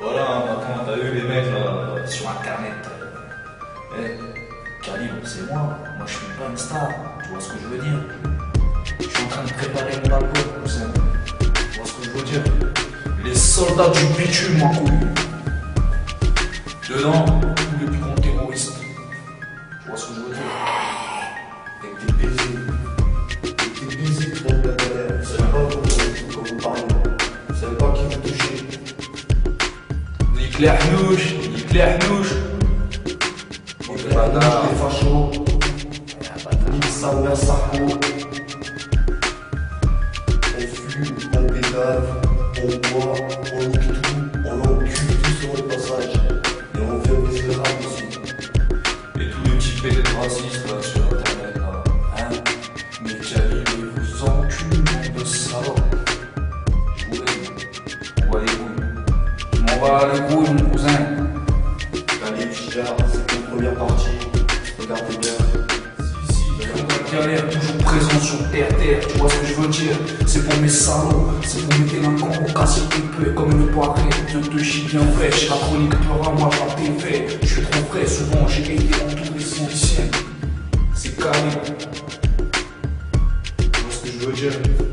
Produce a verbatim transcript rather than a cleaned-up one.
Voilà, hein, maintenant, t'as vu les mecs là, euh, sur internet. Eh, Khalil, c'est moi. Moi, je suis pas une star. Tu vois ce que je veux dire? Je suis en train de préparer mon album, cousin. Tu vois ce que je veux dire? Les soldats du bitume, mon couille. Dedans, tous les plus grands terroristes. Tu vois ce que je veux dire? Avec des baisers. Avec des baisers qui donnent la galère. Vous savez pas comment vous parlez. Vous savez pas qui vous touchez. Nique les hnouches, nique les hnouches. Nique les hnouches, les fachos. Nique sa mère, sa peau. On fume, on pédale, on boit, on nique tout, on encule tout sur le passage. Et on fait un misérable aussi. Et tous les petits pédés racistes là sur internet là. Hein? Mais Khalil, il vous encule, nom de salope. Je vous laisse. On va les couilles. Je m'en bats les couilles, mon cousin. Khalil, Chidar, c'est une première partie. Regardez bien. Si, si, on va galère, toujours présent sur terre, terre, tu vois ce que je veux dire? C'est pour mes salauds, c'est pour mes délinquants au casser un peu comme une poirée de deux chiens bien fraîches. La chronique pleura, moi j'en t'ai fait. Je suis trop frais, souvent j'ai été dans tous les musiciens. C'est Khalil. Tu vois ce que je veux dire?